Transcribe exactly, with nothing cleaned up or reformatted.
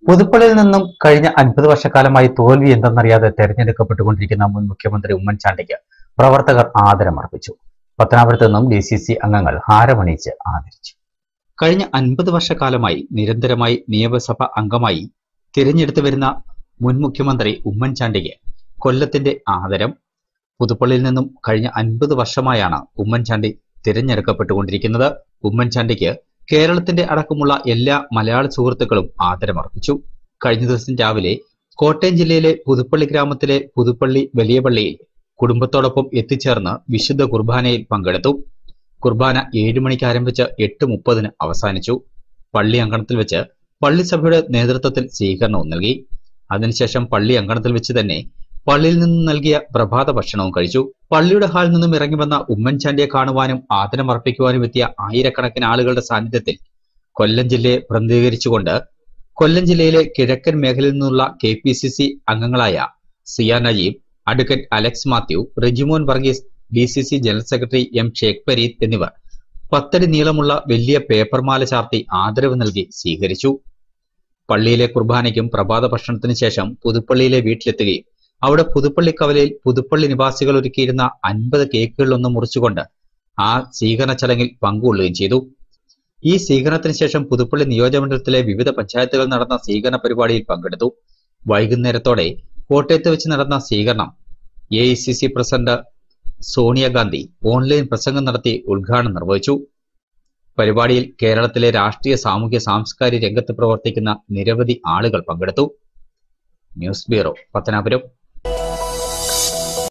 പുതുപ്പള്ളിയിൽ നിന്നും കഴിഞ്ഞ അൻപത് വർഷക്കാലമായി തോൽവി എന്തെന്നറിയാതെ തെരഞ്ഞെടുക്കപ്പെട്ടുകൊണ്ടിരിക്കുന്ന മുൻ മുഖ്യമന്ത്രി ഉമ്മൻചാണ്ടിക്ക് പ്രവർത്തകർ ആദരമർപ്പിച്ചു. പത്തനാപുരത്ത് നിന്നും ഡി സി സി അംഗങ്ങൾ ഹാരമണിയിച്ച് ആദരിച്ചു. കഴിഞ്ഞ അൻപത് വർഷക്കാലമായി നിരന്തരമായി നിയമസഭ അംഗമായി തിരഞ്ഞെടുത്തു വരുന്ന മുൻ മുഖ്യമന്ത്രി ഉമ്മൻചാണ്ടിക്ക് കൊല്ലത്തിന്റെ ആദരം. പുതുപ്പള്ളിയിൽ നിന്നും കഴിഞ്ഞ അൻപത് വർഷമായാണ് ഉമ്മൻചാണ്ടി തിരഞ്ഞെടുക്കപ്പെട്ടുകൊണ്ടിരിക്കുന്നത്. ഉമ്മൻചാണ്ടിക്ക് കേരളത്തിന്റെ അടക്കമുള്ള എല്ലാ മലയാള സുഹൃത്തുക്കളും ആദരമർപ്പിച്ചു. കഴിഞ്ഞ ദിവസം രാവിലെ കോട്ടയം ജില്ലയിലെ പുതുപ്പള്ളി ഗ്രാമത്തിലെ പുതുപ്പള്ളി വലിയ പള്ളിയിൽ കുടുംബത്തോടൊപ്പം എത്തിച്ചേർന്ന് വിശുദ്ധ കുർബാനയിൽ പങ്കെടുത്തു. കുർബാന ഏഴു മണിക്ക് ആരംഭിച്ച് എട്ട് മുപ്പതിന് അവസാനിച്ചു. പള്ളി അങ്കണത്തിൽ വെച്ച് പള്ളിസഭയുടെ നേതൃത്വത്തിൽ സ്വീകരണവും നൽകി. അതിനുശേഷം പള്ളി അങ്കണത്തിൽ വെച്ച് തന്നെ പള്ളിയിൽ നിന്നും നൽകിയ പ്രഭാത ഭക്ഷണവും കഴിച്ചു. പള്ളിയുടെ ഹാളിൽ നിന്നും ഇറങ്ങി വന്ന ഉമ്മൻചാണ്ടിയെ കാണുവാനും ആദരമർപ്പിക്കുവാനും എത്തിയ ആയിരക്കണക്കിന് ആളുകളുടെ സാന്നിധ്യത്തിൽ കൊല്ലം ജില്ലയെ പ്രതിനിധീകരിച്ചുകൊണ്ട് കൊല്ലം ജില്ലയിലെ കിഴക്കൻ മേഖലയിൽ നിന്നുള്ള കെ പി സി സി അംഗങ്ങളായ Siya Najeeb, advocate Alex Mathew, Rijimon Varghese, D C C general secretary M Sheikh Pareed എന്നിവർ പത്തടി നീളമുള്ള വലിയ പേപ്പർമാല ചാർത്തി ആദരവ് നൽകി സ്വീകരിച്ചു. പള്ളിയിലെ കുർബാനയ്ക്കും പ്രഭാത ഭക്ഷണത്തിനു ശേഷം പുതുപ്പള്ളിയിലെ വീട്ടിലെത്തുകയും അവിടെ പുതുപ്പള്ളി കവലയിൽ പുതുപ്പള്ളി നിവാസികൾ ഒരുക്കിയിരുന്ന അൻപത് കേക്കുകളിലൊന്ന് മുറിച്ചുകൊണ്ട് ആ സ്വീകരണ ചടങ്ങിൽ പങ്കുകൊള്ളുകയും ചെയ്തു. ഈ സ്വീകരണത്തിന് ശേഷം പുതുപ്പള്ളി നിയോജകമണ്ഡലത്തിലെ വിവിധ പഞ്ചായത്തുകൾ നടന്ന സ്വീകരണ പരിപാടിയിൽ പങ്കെടുത്തു. വൈകുന്നേരത്തോടെ കോട്ടയത്ത് വെച്ച് നടന്ന സ്വീകരണം A I C C president Sonia Gandhi online പ്രസംഗം നടത്തി ഉദ്ഘാടനം നിർവഹിച്ചു. പരിപാടിയിൽ കേരളത്തിലെ രാഷ്ട്രീയ, സാമൂഹ്യ, സാംസ്കാരിക രംഗത്ത് പ്രവർത്തിക്കുന്ന നിരവധി ആളുകൾ പങ്കെടുത്തു. News bureau, Pathanapuram.